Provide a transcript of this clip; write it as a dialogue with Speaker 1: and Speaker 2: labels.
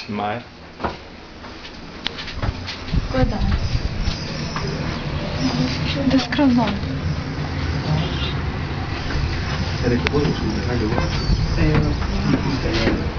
Speaker 1: معايا.
Speaker 2: Guarda. ده سكرولات.
Speaker 3: Te recuerdo su mensaje.